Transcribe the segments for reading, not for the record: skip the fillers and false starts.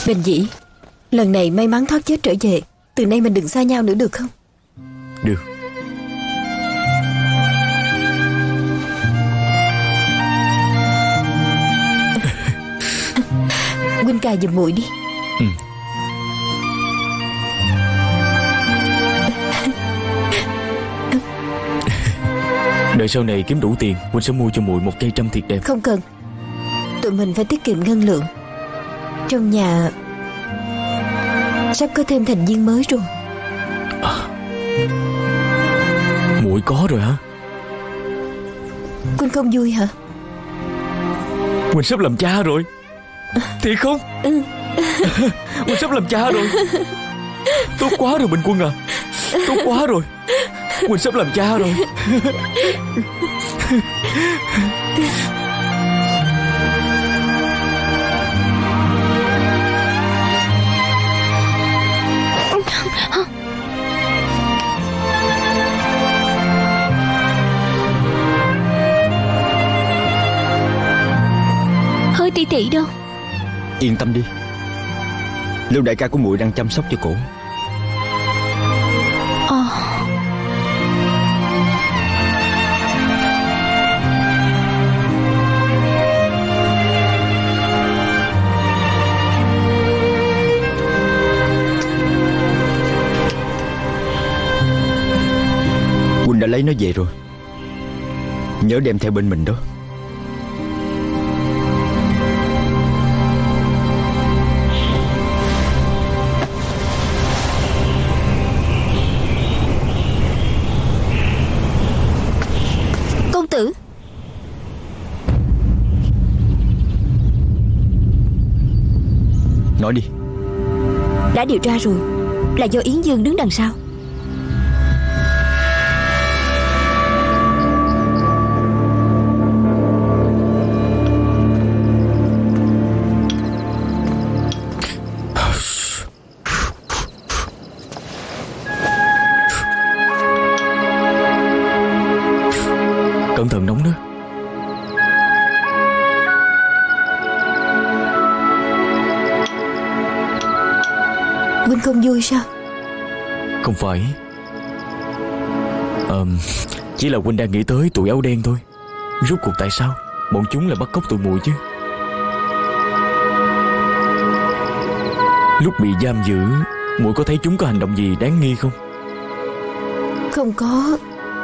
Bình Dĩ, lần này may mắn thoát chết trở về, từ nay mình đừng xa nhau nữa được không? Được. Huynh cài giùm muội đi. Ừ. Đợi sau này kiếm đủ tiền, Huynh sẽ mua cho muội một cây trâm thiệt đẹp. Không cần. Tụi mình phải tiết kiệm ngân lượng. Trong nhà sắp có thêm thành viên mới rồi. Muội có rồi hả? Huynh không vui hả? Huynh sắp làm cha rồi. Thiệt không? Ừ. Huynh sắp làm cha rồi. Tốt quá rồi Bình Quân à. Tốt quá rồi. Huynh sắp làm cha rồi. Hứa tỷ tỷ đâu? Yên tâm đi, Lưu đại ca của muội đang chăm sóc cho cổ. Huynh đã lấy nó về rồi, nhớ đem theo bên mình đó. Công tử. Nói đi. Đã điều tra rồi, là do Yến Dương đứng đằng sau. Cẩn thận nóng đó. Huynh không vui sao? Không phải. Chỉ là Huynh đang nghĩ tới tụi áo đen thôi. Rốt cuộc tại sao bọn chúng lại bắt cóc tụi muội chứ? Lúc bị giam giữ, muội có thấy chúng có hành động gì đáng nghi không? Không có.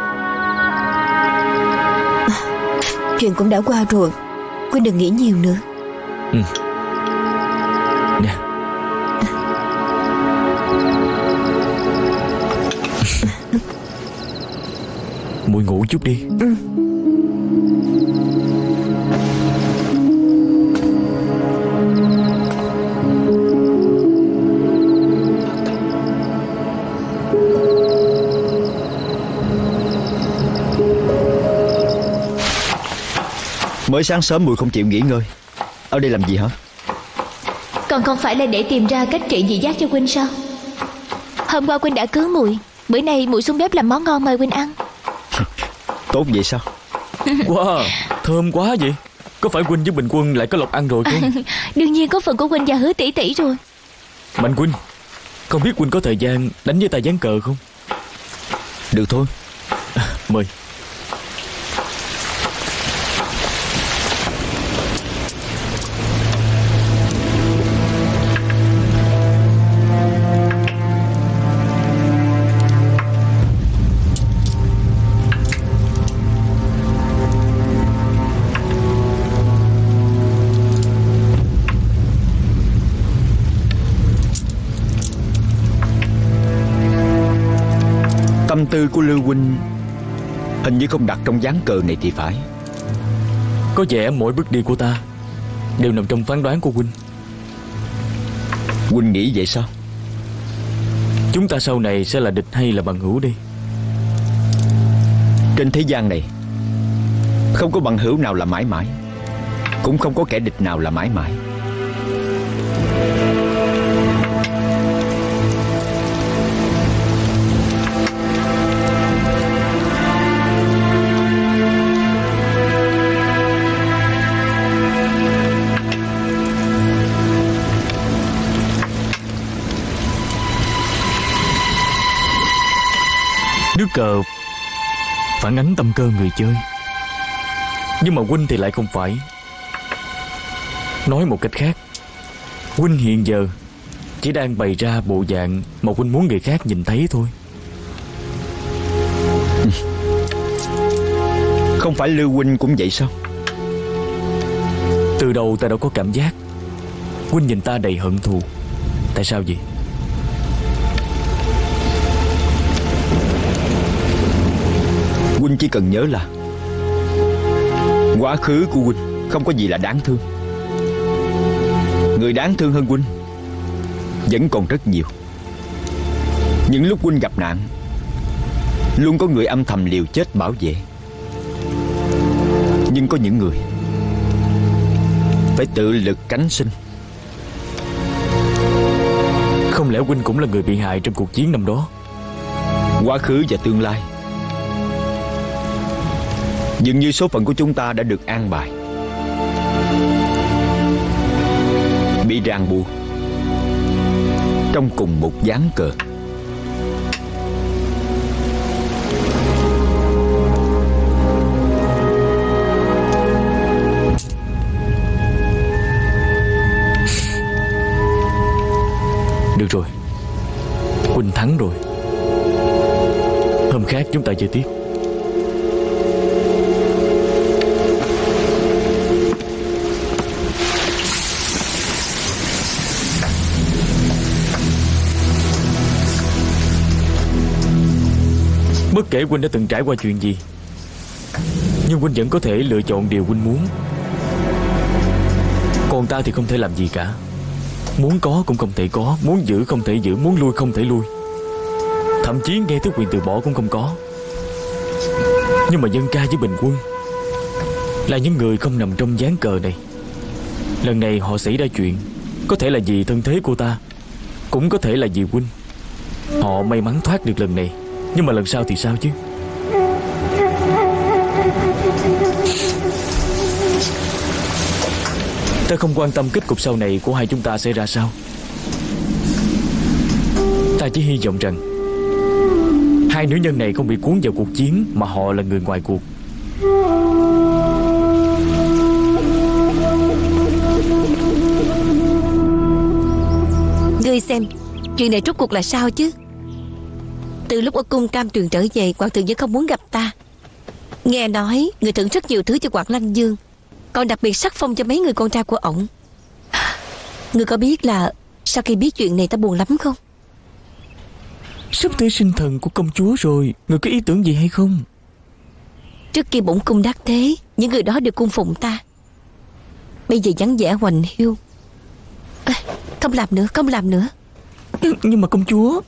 Chuyện cũng đã qua rồi, Huynh đừng nghĩ nhiều nữa. Ừ. Nè. Muội ngủ chút đi. Ừ. Mới sáng sớm muội không chịu nghỉ ngơi, ở đây làm gì hả? Còn không phải là để tìm ra cách trị dị giác cho huynh sao? Hôm qua huynh đã cứu muội, bữa nay muội xuống bếp làm món ngon mời huynh ăn. Tốt vậy sao? Wow, thơm quá vậy. Có phải Huynh với Bình Quân lại có lộc ăn rồi không? Đương nhiên có phần của huynh và Hứa tỷ tỷ rồi. Mạnh Huynh, không biết Huynh có thời gian đánh với ta ván cờ không? Được thôi. Mời. Tâm tư của Lưu huynh hình như không đặt trong ván cờ này thì phải. Có vẻ mỗi bước đi của ta đều nằm trong phán đoán của Huynh. Huynh nghĩ vậy sao? Chúng ta sau này sẽ là địch hay là bằng hữu đi? Trên thế gian này không có bằng hữu nào là mãi mãi, cũng không có kẻ địch nào là mãi mãi. cờ phản ánh tâm cơ người chơi, nhưng mà huynh thì lại không phải. Nói một cách khác, huynh hiện giờ chỉ đang bày ra bộ dạng mà huynh muốn người khác nhìn thấy thôi. Không phải Lưu huynh cũng vậy sao? Từ đầu ta đã có cảm giác huynh nhìn ta đầy hận thù. Tại sao vậy? Huynh chỉ cần nhớ là quá khứ của huynh không có gì là đáng thương. Người đáng thương hơn huynh vẫn còn rất nhiều. Những lúc huynh gặp nạn, luôn có người âm thầm liều chết bảo vệ. Nhưng có những người phải tự lực cánh sinh. Không lẽ huynh cũng là người bị hại trong cuộc chiến năm đó? Quá khứ và tương lai dường như số phận của chúng ta đã được an bài, bị ràng buộc trong cùng một ván cờ. Được rồi, huynh thắng rồi. Hôm khác chúng ta chơi tiếp. Bất kể huynh đã từng trải qua chuyện gì, nhưng huynh vẫn có thể lựa chọn điều huynh muốn. Còn ta thì không thể làm gì cả. Muốn có cũng không thể có, muốn giữ không thể giữ, muốn lui không thể lui. Thậm chí ngay tới quyền từ bỏ cũng không có. Nhưng mà Dân Ca với Bình Quân là những người không nằm trong ván cờ này. Lần này họ xảy ra chuyện, có thể là vì thân thế của ta, cũng có thể là vì huynh. Họ may mắn thoát được lần này, nhưng mà lần sau thì sao chứ? Ta không quan tâm kết cục sau này của hai chúng ta sẽ ra sao. Ta chỉ hy vọng rằng hai nữ nhân này không bị cuốn vào cuộc chiến, mà họ là người ngoài cuộc. Ngươi xem, chuyện này rốt cuộc là sao chứ? Từ lúc ở cung Cam Tuyền trở về, Hoàng thượng vẫn không muốn gặp ta. Nghe nói người thưởng rất nhiều thứ cho Quảng Lăng Dương, còn đặc biệt sắc phong cho mấy người con trai của ổng. Ngươi có biết là sau khi biết chuyện này ta buồn lắm không? Sắp tới sinh thần của công chúa rồi, người có ý tưởng gì hay không? Trước kia bổn cung đắc thế, những người đó đều cung phụng ta. Bây giờ vắng vẻ hoành hiu. Không làm nữa, không làm nữa. Nhưng mà công chúa...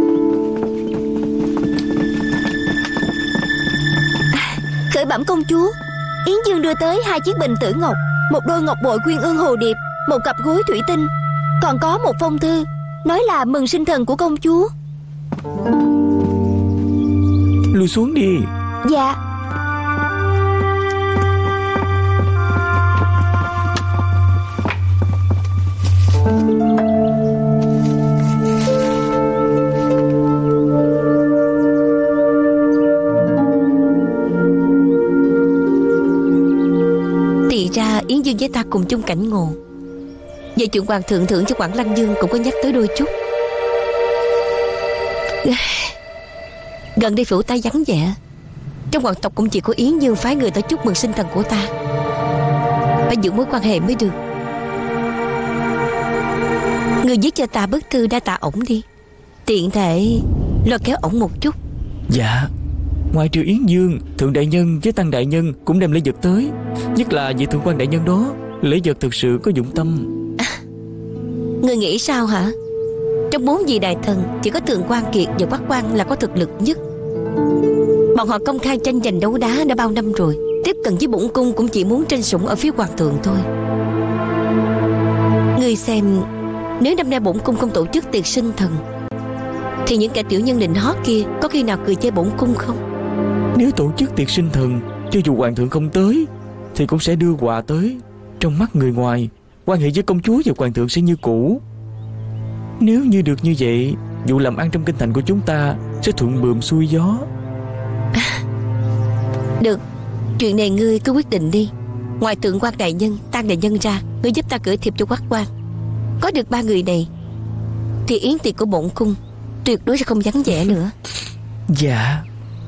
Khởi bẩm công chúa, Yến Dương đưa tới 2 chiếc bình tử ngọc, 1 đôi ngọc bội quyên ương hồ điệp, 1 cặp gối thủy tinh, còn có 1 phong thư, nói là mừng sinh thần của công chúa. Lùi xuống đi. Dạ. Thì ra Yến Dương với ta cùng chung cảnh ngộ. Về chuyện hoàng thượng thưởng cho Quảng Lăng Dương cũng có nhắc tới đôi chút. Gần đây phủ ta vắng vẻ, trong hoàng tộc cũng chỉ có Yến Dương phái người tới chúc mừng sinh thần của ta. Phải giữ mối quan hệ mới được. Người viết cho ta bức thư đa tạ ổng đi, tiện thể lo kéo ổng một chút. Dạ. Ngoài trừ Yến Dương, Thượng Đại Nhân với Tăng Đại Nhân cũng đem lễ vật tới. Nhất là vị Thượng quan Đại Nhân đó, lễ vật thực sự có dụng tâm. Người nghĩ sao hả? Trong 4 vị đại thần, chỉ có Thượng quan Kiệt và Quách Quan là có thực lực nhất. Bọn họ công khai tranh giành đấu đá đã bao năm rồi. Tiếp cận với bổn cung cũng chỉ muốn tranh sủng ở phía hoàng thượng thôi. Ngươi xem, nếu năm nay bổn cung không tổ chức tiệc sinh thần, thì những kẻ tiểu nhân nịnh hót kia có khi nào cười chê bổn cung không? Nếu tổ chức tiệc sinh thần, cho dù hoàng thượng không tới thì cũng sẽ đưa quà tới. Trong mắt người ngoài, quan hệ với công chúa và hoàng thượng sẽ như cũ. Nếu như được như vậy, vụ làm ăn trong kinh thành của chúng ta sẽ thuận buồm xuôi gió. Được, chuyện này ngươi cứ quyết định đi. Ngoài Thượng quan đại nhân, Tang đại nhân ra, ngươi giúp ta gửi thiệp cho Hoắc quan. Có được 3 người này thì yến tiệc của bổn cung tuyệt đối sẽ không vắng vẻ nữa. Dạ.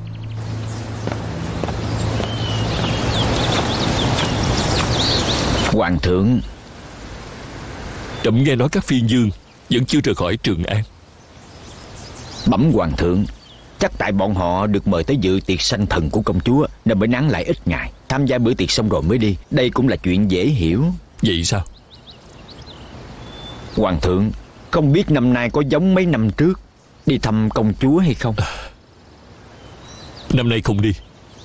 Hoàng thượng, Trẫm nghe nói các phiên vương vẫn chưa rời khỏi Trường An. bẩm hoàng thượng, chắc tại bọn họ được mời tới dự tiệc sanh thần của công chúa nên mới nán lại ít ngày. Tham gia bữa tiệc xong rồi mới đi. Đây cũng là chuyện dễ hiểu. Vậy sao? Hoàng thượng, không biết năm nay có giống mấy năm trước đi thăm công chúa hay không? Năm nay không đi.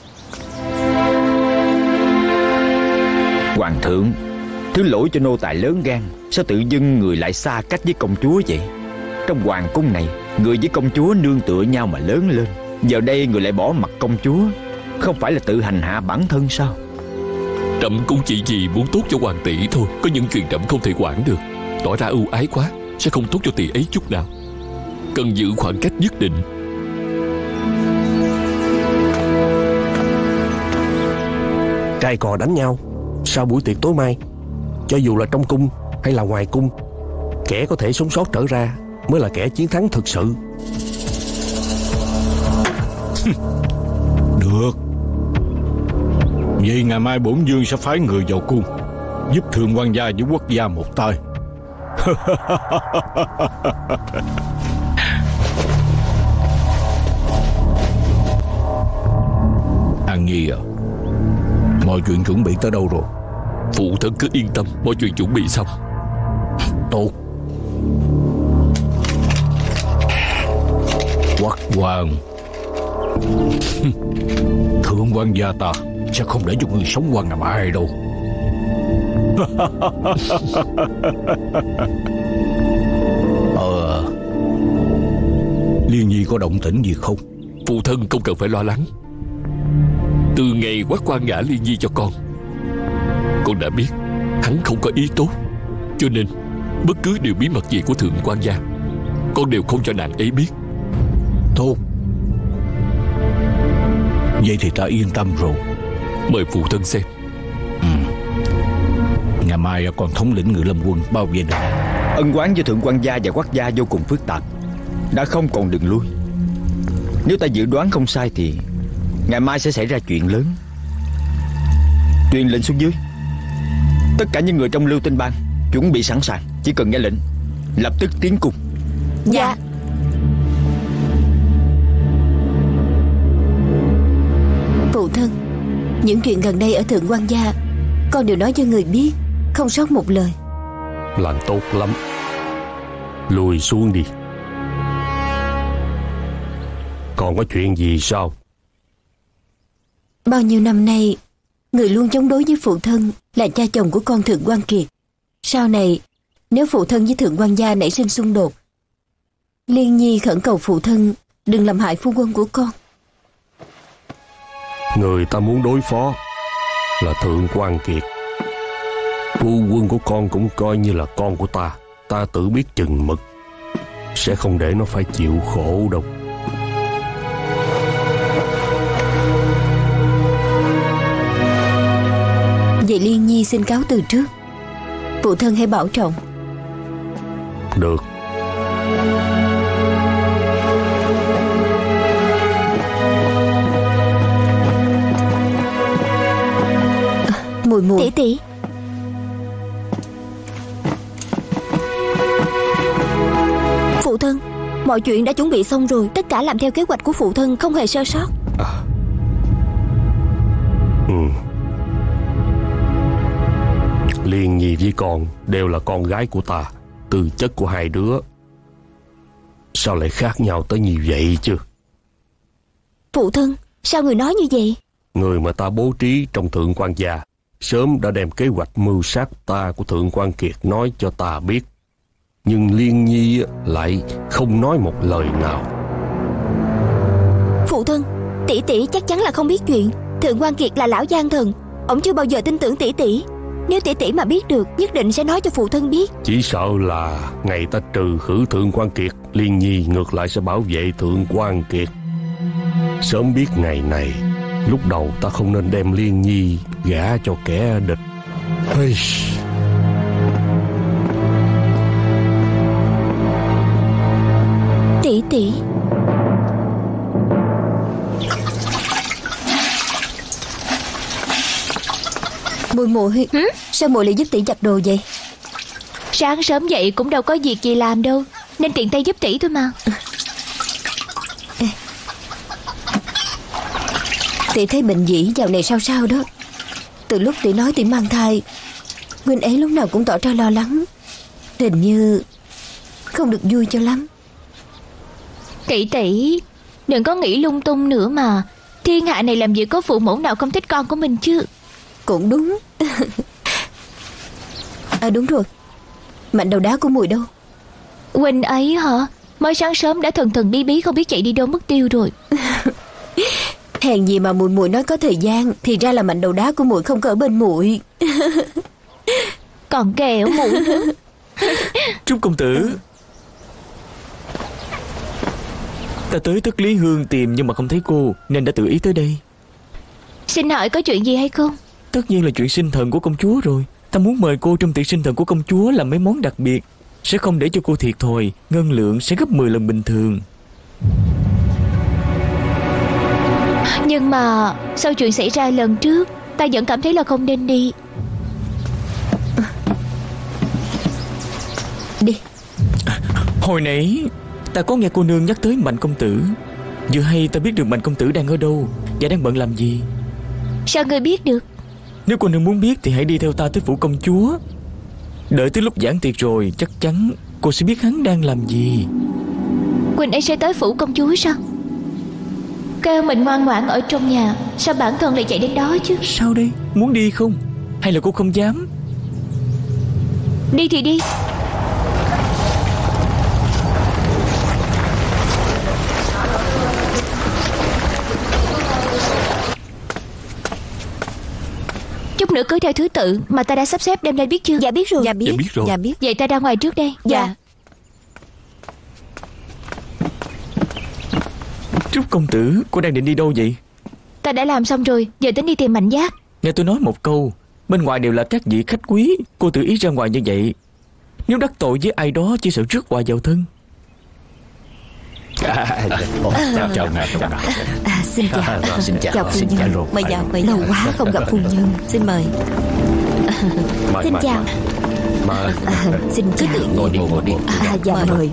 Hoàng thượng, thứ lỗi cho nô tài lớn gan. Sao tự dưng người lại xa cách với công chúa vậy? Trong hoàng cung này, người với công chúa nương tựa nhau mà lớn lên. Giờ đây người lại bỏ mặt công chúa, không phải là tự hành hạ bản thân sao? Trẫm cũng chỉ vì muốn tốt cho hoàng tỷ thôi. Có những chuyện trẫm không thể quản được. Tỏ ra ưu ái quá sẽ không tốt cho tỷ ấy chút nào. Cần giữ khoảng cách nhất định. Trai cò đánh nhau sau buổi tiệc tối mai, cho dù là trong cung hay là ngoài cung, kẻ có thể sống sót trở ra mới là kẻ chiến thắng thực sự. Được. Vậy ngày mai bổn vương sẽ phái người vào cung giúp Thượng quan gia với Quốc gia một tay. An Nhi à, mọi chuyện chuẩn bị tới đâu rồi? Phụ thân cứ yên tâm, mọi chuyện chuẩn bị xong. Tốt. Hoắc quan, Thượng quan gia ta sẽ không để cho người sống qua ngày mai đâu. Liên Nhi có động tĩnh gì không? Phụ thân không cần phải lo lắng. Từ ngày Hoắc quan gả Liên Nhi cho con đã biết hắn không có ý tốt, cho nên bất cứ điều bí mật gì của Thượng quan gia con đều không cho nàng ấy biết. Tốt. Vậy thì ta yên tâm rồi. Mời phụ thân xem. Ngày mai còn thống lĩnh Ngự Lâm quân bao vây đây. Ân oán với Thượng quan gia và Hoắc gia vô cùng phức tạp, đã không còn đường lui. Nếu ta dự đoán không sai thì ngày mai sẽ xảy ra chuyện lớn. Truyền lệnh xuống dưới, tất cả những người trong Lưu Tinh Bang chuẩn bị sẵn sàng, chỉ cần nghe lệnh lập tức tiến cung. Dạ. Phụ thân, những chuyện gần đây ở Thượng quan gia con đều nói cho người biết, không sót một lời. Làm tốt lắm. Lùi xuống đi. Còn có chuyện gì sao? Bao nhiêu năm nay, người luôn chống đối với phụ thân là cha chồng của con Thượng quan Kiệt. Sau này, nếu phụ thân với Thượng quan gia nảy sinh xung đột, Liên Nhi khẩn cầu phụ thân đừng làm hại phu quân của con. Người ta muốn đối phó là Thượng quan Kiệt. Phu quân của con cũng coi như là con của ta. Ta tự biết chừng mực, sẽ không để nó phải chịu khổ đâu. Vậy Liên Nhi xin cáo từ trước. Phụ thân hãy bảo trọng. Được. Mùi mùi. Tỷ tỷ. Phụ thân, mọi chuyện đã chuẩn bị xong rồi. Tất cả làm theo kế hoạch của phụ thân, không hề sơ sót. Liên Nhi với con đều là con gái của ta. Tư chất của hai đứa sao lại khác nhau tới như vậy chứ? Phụ thân, sao người nói như vậy? Người mà ta bố trí trong Thượng quan gia sớm đã đem kế hoạch mưu sát ta của Thượng quan Kiệt nói cho ta biết. Nhưng Liên Nhi lại không nói một lời nào. Phụ thân, tỷ tỷ chắc chắn là không biết chuyện. Thượng quan Kiệt là lão gian thần, ông chưa bao giờ tin tưởng tỷ tỷ. Nếu tỷ tỷ mà biết được, nhất định sẽ nói cho phụ thân biết. Chỉ sợ là ngày ta trừ khử Thượng quan Kiệt, Liên Nhi ngược lại sẽ bảo vệ Thượng quan Kiệt. Sớm biết ngày này, Lúc đầu ta không nên đem Liên Nhi gả cho kẻ địch. Hey. Tỷ tỷ. Muội sao muội lại giúp tỷ giặt đồ vậy? Sáng sớm dậy cũng đâu có việc gì làm đâu, nên tiện tay giúp tỷ thôi mà. Tỷ thấy bệnh dĩ dạo này sao sao đó. Từ lúc tỷ nói tỷ mang thai, Huynh ấy lúc nào cũng tỏ ra lo lắng, hình như không được vui cho lắm. Tỷ đừng có nghĩ lung tung nữa mà. Thiên hạ này làm gì có phụ mẫu nào không thích con của mình chứ. Cũng đúng. À đúng rồi, Mạnh đầu đá của muội đâu? Huynh ấy hả? Mới sáng sớm đã thần bí bí không biết chạy đi đâu mất tiêu rồi. Hèn gì mà muội nói có thời gian, thì ra là Mạnh đầu đá của muội không có ở bên muội. Còn kẹo muội nữa. Trúc công tử. Ta tới Tất Lý Hương tìm nhưng mà không thấy cô, nên đã tự ý tới đây. Xin hỏi có chuyện gì hay không? Tất nhiên là chuyện sinh thần của công chúa rồi. Ta muốn mời cô trong tiệc sinh thần của công chúa làm mấy món đặc biệt, sẽ không để cho cô thiệt thòi, ngân lượng sẽ gấp 10 lần bình thường. Nhưng mà sau chuyện xảy ra lần trước, ta vẫn cảm thấy là không nên đi. Đi. Hồi nãy ta có nghe cô nương nhắc tới Mạnh công tử. Vừa hay ta biết được Mạnh công tử đang ở đâu và đang bận làm gì. Sao ngươi biết được? Nếu cô nương muốn biết thì hãy đi theo ta tới phủ công chúa. Đợi tới lúc giảng tiệc rồi, chắc chắn cô sẽ biết hắn đang làm gì. Quỳnh ấy sẽ tới phủ công chúa sao? Kêu mình ngoan ngoãn ở trong nhà, sao bản thân lại chạy đến đó chứ? Sao đây? Muốn đi không? Hay là cô không dám? Đi thì đi. Chút nữa cứ theo thứ tự mà ta đã sắp xếp đem lên, biết chưa? Dạ biết rồi. Dạ biết rồi. Dạ biết. Vậy ta ra ngoài trước đây. Dạ. Trúc công tử, cô đang định đi đâu vậy? Ta đã làm xong rồi, giờ tính đi tìm Mạnh Giác. Nghe tôi nói một câu, bên ngoài đều là các vị khách quý, cô tự ý ra ngoài như vậy, nếu đắc tội với ai đó chỉ sợ rước họa vào thân. Chào ngài. Xin chào. Chào phu nhân. Mời vào. Lâu quá không gặp phu nhân. Xin mời. Xin chào. Xin chào. Ngồi đi. Dạ mời.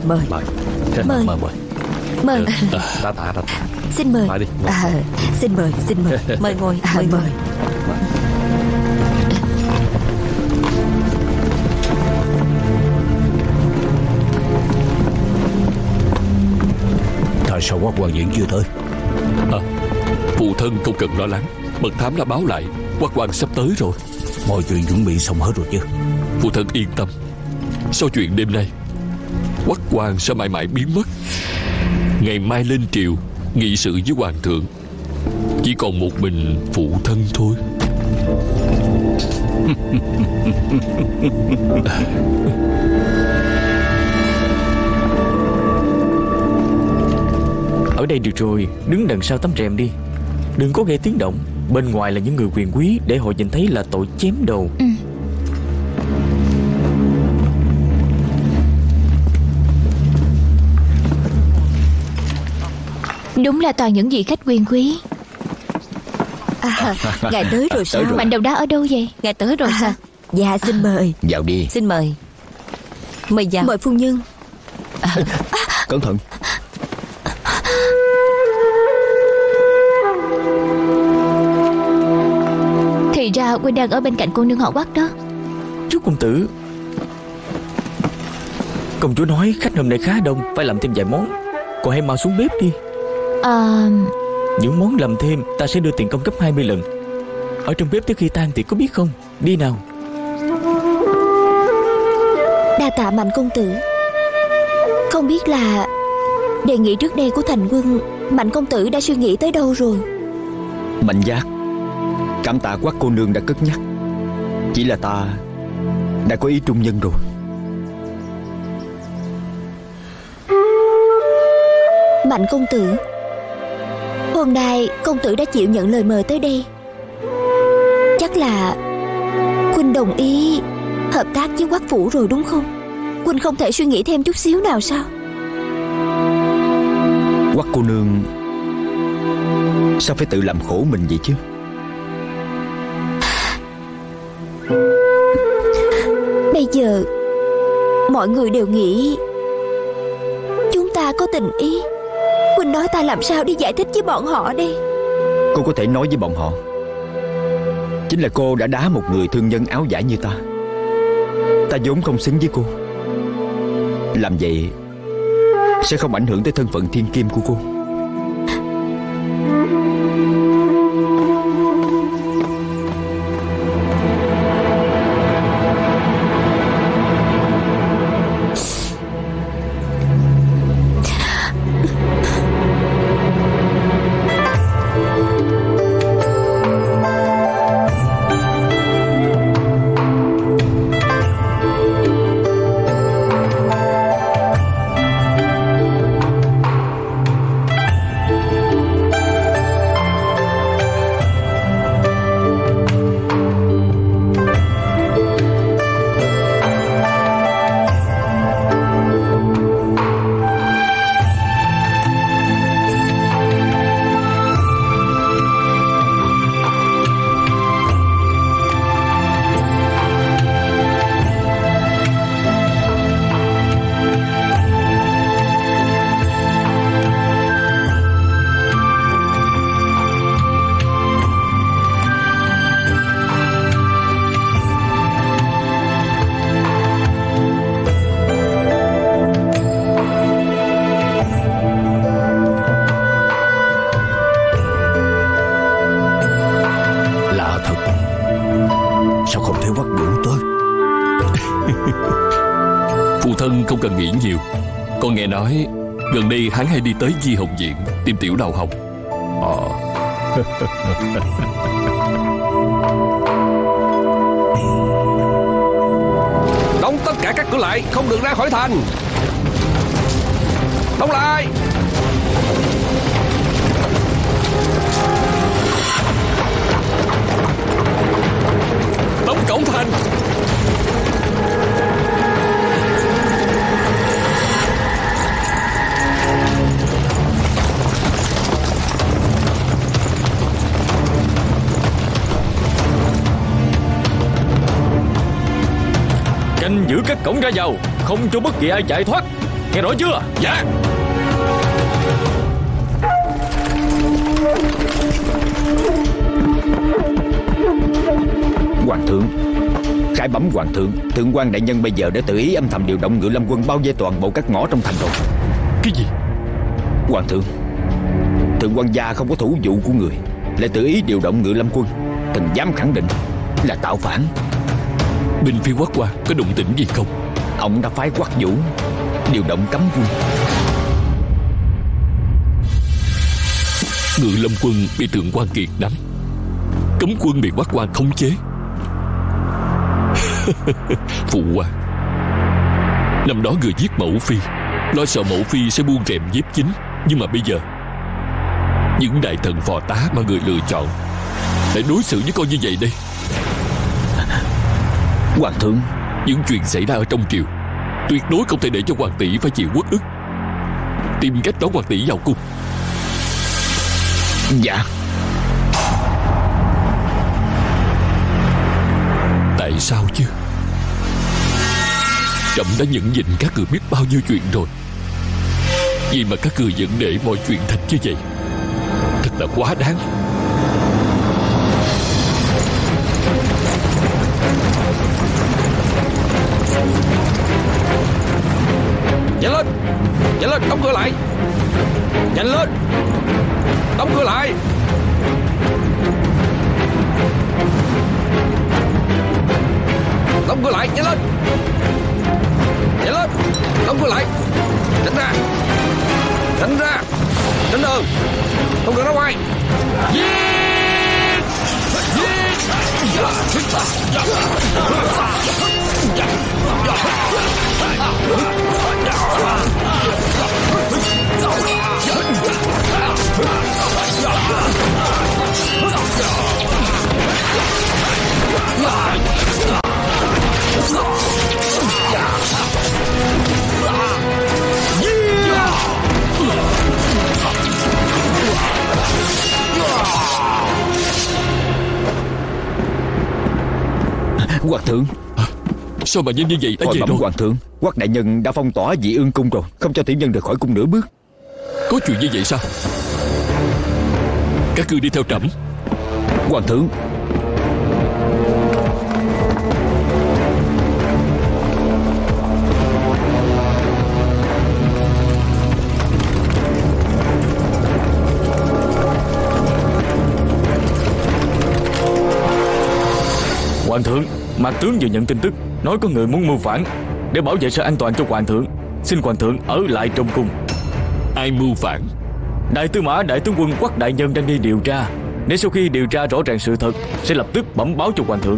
Mời. Ta. Xin mời. Đi. Xin mời. Mời ngồi. Mời. Tại sao Hoắc Quan vẫn chưa tới? Phụ thân không cần lo lắng, mật thám đã báo lại Hoắc Quan sắp tới rồi. Mọi chuyện chuẩn bị xong hết rồi chứ? Phụ thân yên tâm, sau chuyện đêm nay Hoắc Quan sẽ mãi mãi biến mất. Ngày mai lên triều nghị sự với hoàng thượng, chỉ còn một mình phụ thân thôi. Ở đây được rồi, đứng đằng sau tấm rèm đi. Đừng có gây tiếng động. Bên ngoài là những người quyền quý, để họ nhìn thấy là tội chém đầu. Đúng là toàn những vị khách quyền quý. Ngài tới rồi sao? Mạnh đầu đá ở đâu vậy? Ngài tới rồi sao? Dạ xin mời. Vào đi. Xin mời. Mời vào. Mời phu nhân. Cẩn thận. Thì ra Quynh đang ở bên cạnh cô nương họ Hoắc đó. Trúc công tử, công chúa nói khách hôm nay khá đông, phải làm thêm vài món. Cô hãy mau xuống bếp đi. Những món làm thêm ta sẽ đưa tiền công gấp 20 lần. Ở trong bếp tới khi tan thì có biết không? Đi nào. Đa tạ Mạnh công tử. Không biết là đề nghị trước đây của thành quân, Mạnh công tử đã suy nghĩ tới đâu rồi? Mạnh Giác, cảm tạ Hoắc cô nương đã cất nhắc. Chỉ là ta đã có ý trung nhân rồi. Mạnh công tử, Hôm nay công tử đã chịu nhận lời mời tới đây, chắc là huynh đồng ý hợp tác với Quách phủ rồi đúng không? Huynh không thể suy nghĩ thêm chút xíu nào sao? Quách cô nương sao phải tự làm khổ mình vậy chứ? Bây giờ mọi người đều nghĩ chúng ta có tình ý. Huynh nói ta làm sao đi giải thích với bọn họ đây? Cô có thể nói với bọn họ chính là cô đã đá một người thương nhân áo vải như ta. Ta vốn không xứng với cô. Làm vậy sẽ không ảnh hưởng tới thân phận thiên kim của cô. Không cần nghĩ nhiều. Con nghe nói gần đây hắn hay đi tới Di Hồng Viện tìm tiểu đào hồng. Đóng tất cả các cửa lại, không được ra khỏi thành. Đóng lại. Đóng cổng thành. Canh giữ các cổng ra vào, không cho bất kỳ ai chạy thoát. Nghe rõ chưa? Dạ. Hoàng thượng, khải bẩm hoàng thượng, thượng quan đại nhân bây giờ đã tự ý âm thầm điều động Ngự Lâm quân bao vây toàn bộ các ngõ trong thành rồi. Cái gì? Hoàng thượng, thượng quan gia không có thủ vụ của người, lại tự ý điều động Ngự Lâm quân, thần dám khẳng định là tạo phản. Bên phía Quách Hoa có động tĩnh gì không? Ông đã phái Quách Vũ điều động cấm quân. Ngự Lâm quân bị Thượng quan Kiệt đánh, cấm quân bị Quách Hoa khống chế. Phụ hoàng, năm đó người giết mẫu phi, lo sợ mẫu phi sẽ buông rèm giết chính. Nhưng mà bây giờ những đại thần phò tá mà người lựa chọn lại đối xử với con như vậy đây. Hoàng thượng, những chuyện xảy ra ở trong triều tuyệt đối không thể để cho hoàng tỷ phải chịu uất ức. Tìm cách đón hoàng tỷ vào cung. Dạ. Tại sao chứ? Trẫm đã nhẫn nhịn các người biết bao nhiêu chuyện rồi, vậy mà các người vẫn để mọi chuyện thành như vậy, thật là quá đáng. Nhanh lên, nhanh lên, đóng cửa lại. Nhanh lên, đóng cửa lại. Đóng cửa lại, nhanh lên. Nhanh lên, đóng cửa lại. Tránh ra, tránh ra, tránh đường, không được ra ngoài. Giết, giết. Hoàng thượng, Sao mà nhanh như vậy? Đã hồi về bẩm rồi. hoàng thượng, Quách đại nhân đã phong tỏa Dị Ương cung rồi, không cho tiểu nhân rời khỏi cung nửa bước. Có chuyện như vậy sao? Các ngươi đi theo trẫm. Hoàng thượng, Hoàng thượng, Mạc tướng vừa nhận tin tức nói có người muốn mưu phản. Để bảo vệ sự an toàn cho hoàng thượng, xin hoàng thượng ở lại trong cung. Ai mưu phản? Đại tư mã đại tướng quân Quách đại nhân đang đi điều tra. Để sau khi điều tra rõ ràng sự thật, sẽ lập tức bẩm báo cho hoàng thượng.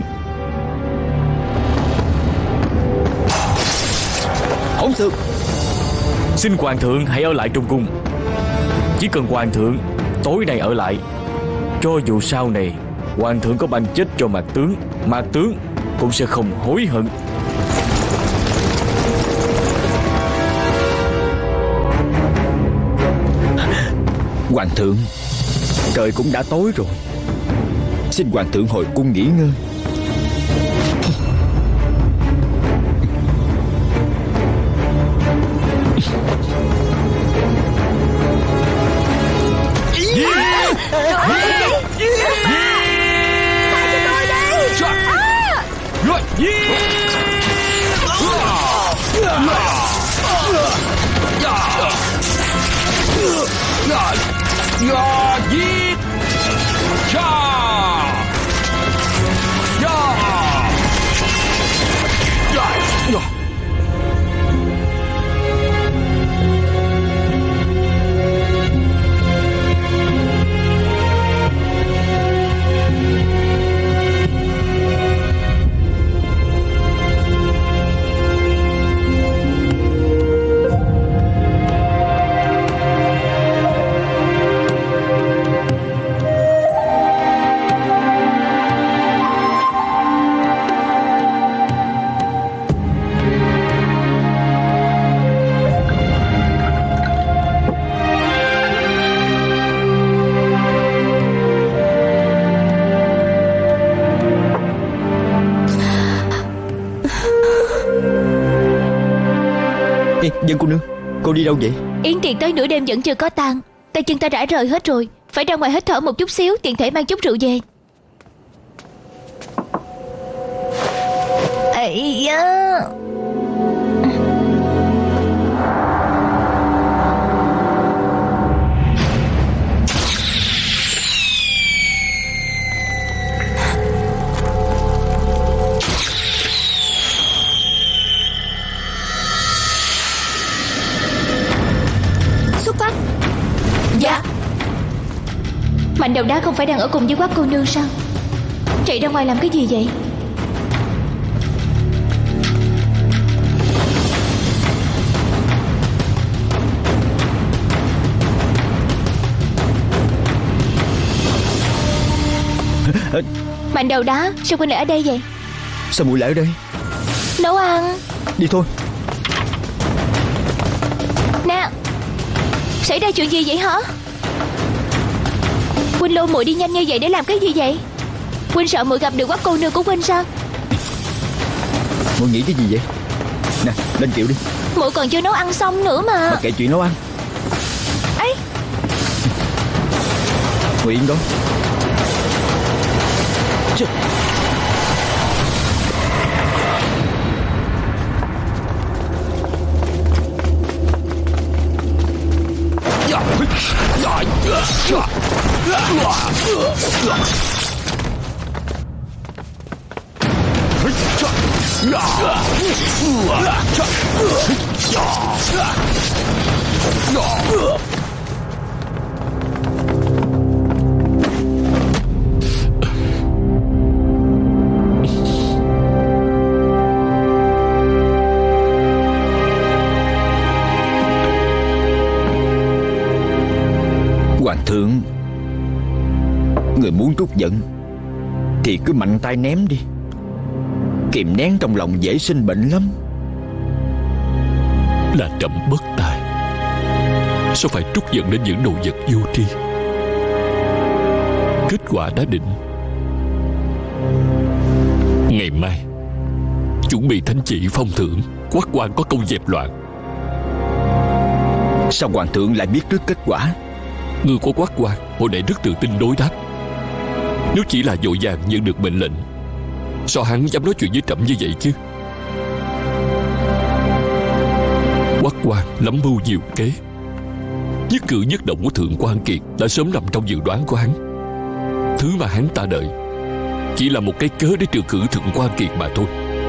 hỗn xược. Xin hoàng thượng hãy ở lại trong cung. Chỉ cần hoàng thượng tối nay ở lại, cho dù sau này hoàng thượng có ban chết cho Mạc tướng cũng sẽ không hối hận. Hoàng thượng, trời cũng đã tối rồi, xin hoàng thượng hồi cung nghỉ ngơi. Ê, Dân cô nương, cô đi đâu vậy? Yến tiệc tới nửa đêm vẫn chưa có tan. Tay chân ta rã rời hết rồi, phải ra ngoài hít thở một chút xíu, tiện thể mang chút rượu về. Ây da. Xuất phát. Dạ. Mạnh đầu đá không phải đang ở cùng với Quách cô nương sao? Chạy ra ngoài làm cái gì vậy? Mạnh đầu đá, sao huynh lại ở đây vậy? Sao muội lại ở đây? Nấu ăn. Đi thôi. Nè, xảy ra chuyện gì vậy hả? Huynh lôi muội đi nhanh như vậy để làm cái gì vậy? Huynh sợ muội gặp được Quách cô nương của huynh sao? Muội nghĩ cái gì vậy? Nè, lên kiệu đi. Muội còn chưa nấu ăn xong nữa mà. Mặc kệ chuyện nấu ăn. Ấy. Muội yên đó. Chứ. Hoàng thượng, người muốn trút giận thì cứ mạnh tay ném đi. Kìm nén trong lòng dễ sinh bệnh lắm. Là trẫm bất tài, sao phải trút giận đến những đồ vật vô tri. Kết quả đã định. Ngày mai Chuẩn bị thánh chỉ phong thưởng, Quát quan có công dẹp loạn. Sao hoàng thượng lại biết trước kết quả? Người của Quát quan hồi nãy rất tự tin đối đáp. Nếu chỉ là vội vàng nhận được mệnh lệnh, sao hắn dám nói chuyện với trẫm như vậy chứ? Quát quan lắm mưu nhiều kế. Nhất cử nhất động của Thượng Quan Kiệt đã sớm nằm trong dự đoán của hắn. Thứ mà hắn ta đợi chỉ là một cái cớ để trừ khử Thượng Quan Kiệt mà thôi.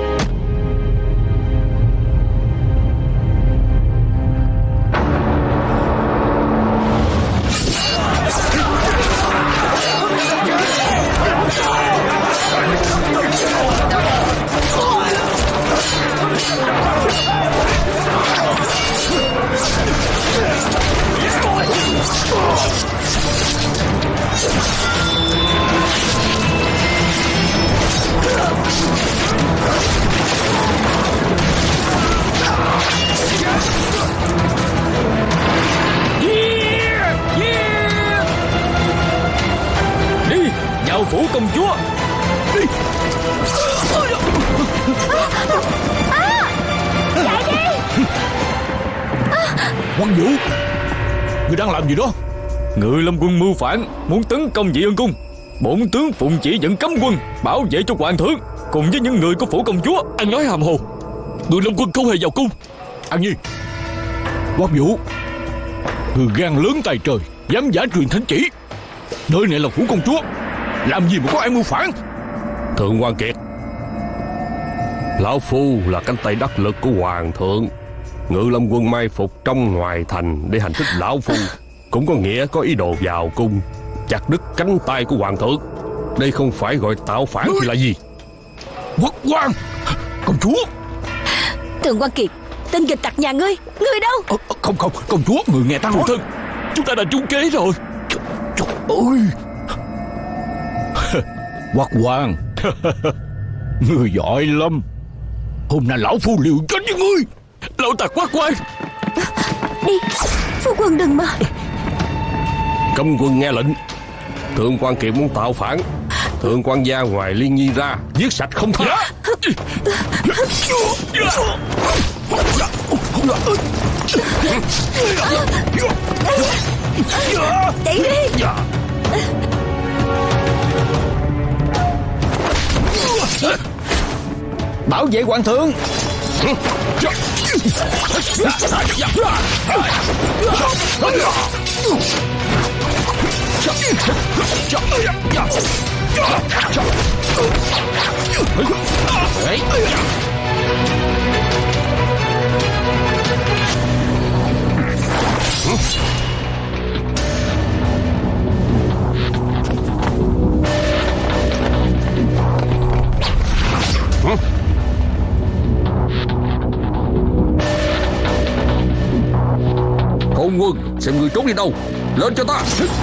Vào phủ công chúa. Chạy đi. Quan Vũ, người đang làm gì đó? Ngự Lâm quân mưu phản, muốn tấn công Dị Ân cung. Bổn tướng phụng chỉ dẫn cấm quân bảo vệ cho hoàng thượng cùng với những người của phủ công chúa. Anh nói hàm hồ. Ngự Lâm quân không hề vào cung. An Nhi, Quan Vũ, người gan lớn tài trời, dám giả truyền thánh chỉ. Nơi này là phủ công chúa, làm gì mà có ai mưu phản? Thượng Quan Kiệt, lão phu là cánh tay đắc lực của hoàng thượng. Ngự Lâm quân mai phục trong ngoài thành để hành thích lão phu, cũng có nghĩa có ý đồ vào cung chặt đứt cánh tay của hoàng thượng. Đây không phải gọi tạo phản thì là gì? Quốc quan, công chúa. Thượng Quan Kiệt, tên nghịch tặc nhà ngươi đâu? Không, công chúa, người nghe ta nói. Thân, chúng ta đã trúng kế rồi. Trời ơi. Quốc quan, ngươi giỏi lắm. Hôm nay lão phu liều chết với ngươi. Lão tặc Quát quan. Đi, phu quân đừng mà. Cấm quân nghe lệnh. Thượng Quan Kiệt muốn tạo phản, Thượng quan gia ngoài Liên Nhi ra giết sạch không tha. Chạy đi. Bảo vệ hoàng thượng. Hôn quân, xem người trốn đi đâu. Lên cho ta.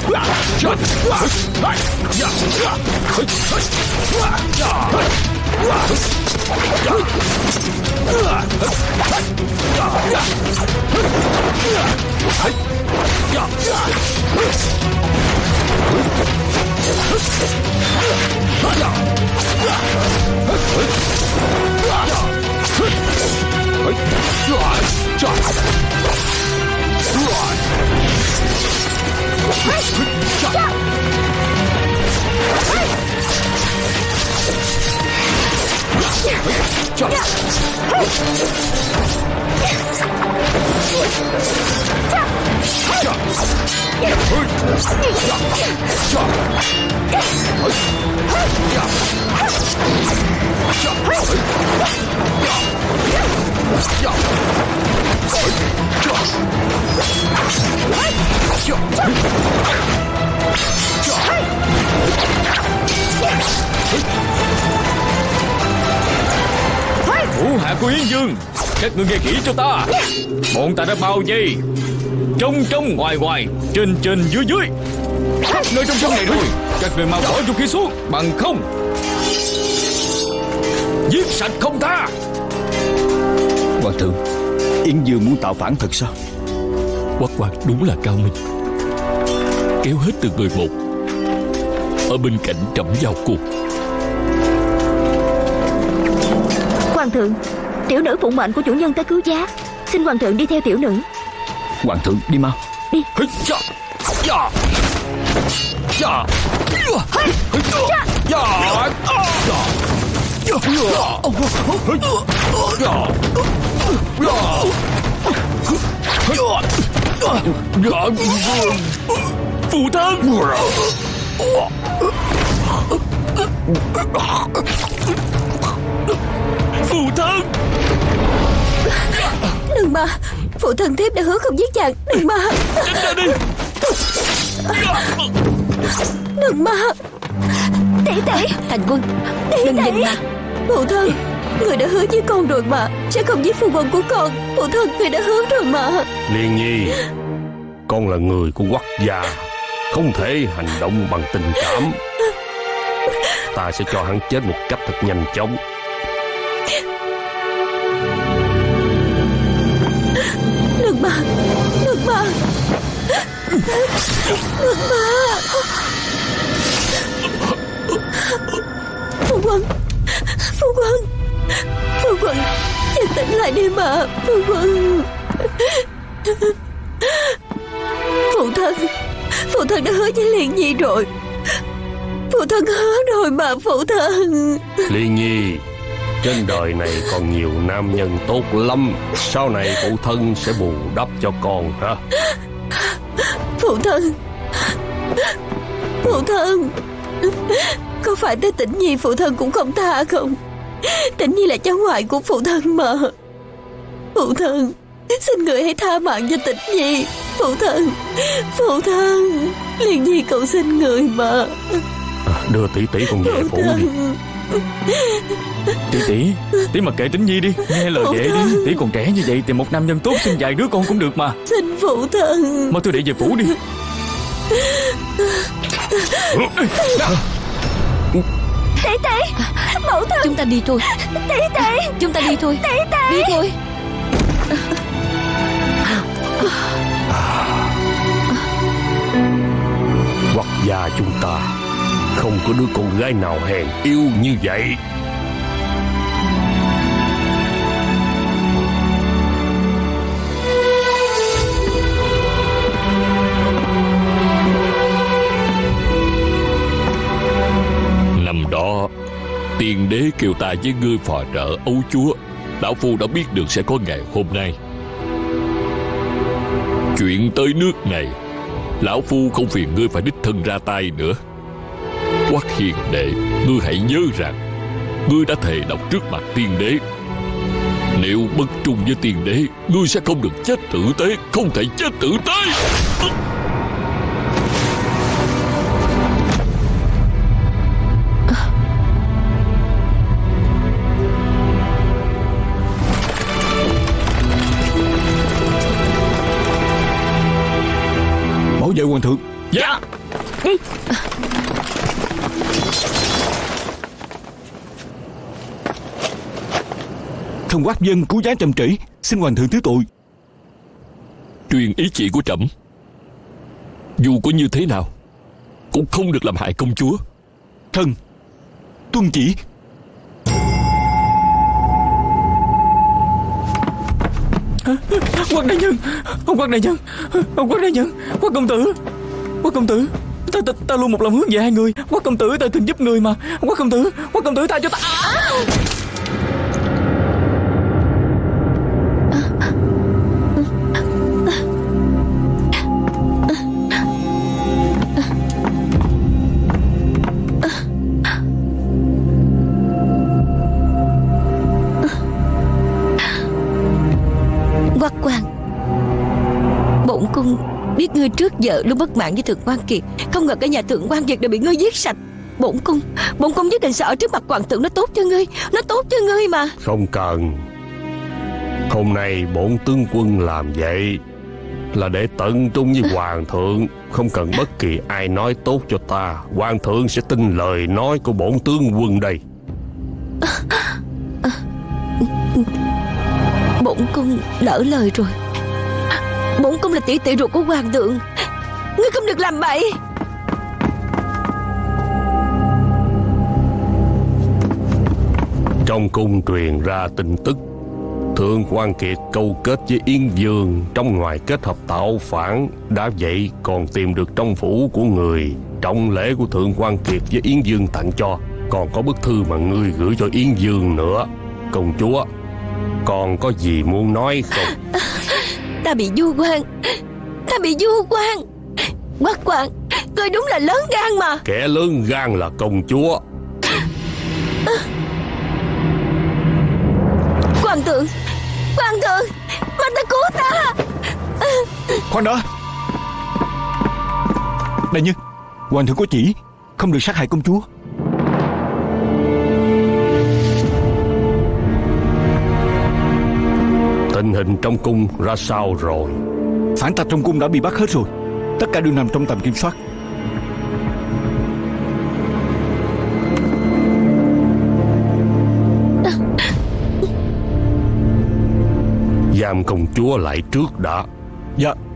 Thủ hạ của Yến Dương, các ngươi nghe kỹ cho ta. Bọn ta đã bao vây trong trong ngoài ngoài, trên trên dưới dưới, khắp nơi trong sân này rồi. Các ngươi mau bỏ vũ khí xuống, bằng không giết sạch không tha. Hoàng thượng, Yến Dương muốn tạo phản thật sao? Quát quan đúng là cao minh, kéo hết từ người một, ở bên cạnh trẫm vào cuộc. Hoàng thượng, tiểu nữ phụng mệnh của chủ nhân tới cứu giá, xin hoàng thượng đi theo tiểu nữ. Hoàng thượng đi mau. Đi. Phụ thân. Phụ thân. Đừng mà, phụ thân thiếp đã hứa không giết chàng. Đừng mà. Tránh ra đi. Đừng mà. Tỷ tỷ. Thành Quân, đừng nhìn mà. Phụ thân, người đã hứa với con rồi mà, sẽ không giết phu quân của con. Phụ thân, người đã hứa rồi mà. Liên Nhi, con là người của quốc gia, không thể hành động bằng tình cảm. Ta sẽ cho hắn chết một cách thật nhanh chóng. Đừng mà. Đừng mà. Đừng mà. Phu quân. Phu quân. Phu quân, chàng tỉnh lại đi mà. Phu quân. Phụ thân đã hứa với Liên Nhi rồi. Phụ thân hứa rồi mà phụ thân. Liên Nhi, trên đời này còn nhiều nam nhân tốt lắm, sau này phụ thân sẽ bù đắp cho con hả? Phụ thân. Phụ thân, có phải tới Tĩnh Nhi phụ thân cũng không tha không? Tĩnh Nhi là cháu ngoại của phụ thân mà. Phụ thân, xin người hãy tha mạng cho Tĩnh Nhi. Phụ thân. Phụ thân, Liên Nhi cầu xin người mà. Đưa tỷ tỷ con về phủ đi. Tỷ mặc kệ Tĩnh Nhi đi, nghe lời đệ đi. Tỷ còn trẻ như vậy, tìm một nam nhân tốt sinh vài đứa con cũng được mà. Xin phụ thân. Mau tôi đệ về phủ đi. Tỷ tỷ. Mẫu thân. Chúng ta đi thôi. Tỷ tỷ. Chúng ta đi thôi. Tỷ tỷ. Đi thôi. Quốc gia chúng ta không có đứa con gái nào hèn yếu như vậy. Năm đó Tiên đế kêu ta với ngươi phò trợ Âu chúa. Lão phu đã biết được sẽ có ngày hôm nay. Chuyện tới nước này, lão phu không phiền ngươi phải đích thân ra tay nữa. Quắc hiền đệ, ngươi hãy nhớ rằng ngươi đã thề độc trước mặt tiên đế. Nếu bất trung với tiên đế, ngươi sẽ không được chết tử tế, không thể chết tử tế. Bảo vệ hoàng thượng. Dạ. Đi. Thần Quát Dân cứu giá chậm trễ, xin hoàng thượng thứ tội. Truyền ý chỉ của trẫm, dù có như thế nào cũng không được làm hại công chúa. Thần tuân chỉ. Quắc đại nhân, Quắc đại nhân, Quắc đại nhân, Quắc công tử, Quắc công tử, ta luôn một lòng hướng về hai người. Quắc công tử, ta từng giúp người mà. Quắc công tử tha cho ta. Quắc quan, bổn cung biết ngươi trước giờ luôn bất mãn với Thượng Quan Kiệt, không ngờ cả nhà Thượng Quan Kiệt đều bị ngươi giết sạch. Bổn cung nhất định sẽ ở trước mặt hoàng thượng. Nó tốt cho ngươi, nó tốt cho ngươi mà. Không cần. Hôm nay bổn tướng quân làm vậy là để tận trung với hoàng thượng. Không cần bất kỳ ai nói tốt cho ta, hoàng thượng sẽ tin lời nói của bổn tướng quân đây. Bổn cung lỡ lời rồi. Bổn cung là tỷ tỷ ruột của hoàng thượng. Ngươi không được làm bậy. Trong cung truyền ra tin tức Thượng quan Kiệt câu kết với Yến Dương, trong ngoài kết hợp tạo phản. Đã vậy còn tìm được trong phủ của người trọng lễ của Thượng quan Kiệt với Yến Dương tặng cho. Còn có bức thư mà ngươi gửi cho Yến Dương nữa. Công chúa, còn có gì muốn nói không? Ta bị vu oan. Ta bị vu oan. Hoắc quan, ngươi đúng là lớn gan mà. Kẻ lớn gan là công chúa. Hoàng thượng, hoàng thượng, mau ta cứu ta. Khoan đã. Đại nhân, hoàng thượng có chỉ không được sát hại công chúa. Tình hình trong cung ra sao rồi? Phản tặc trong cung đã bị bắt hết rồi. Tất cả đều nằm trong tầm kiểm soát. Giam công chúa lại trước đã. Dạ.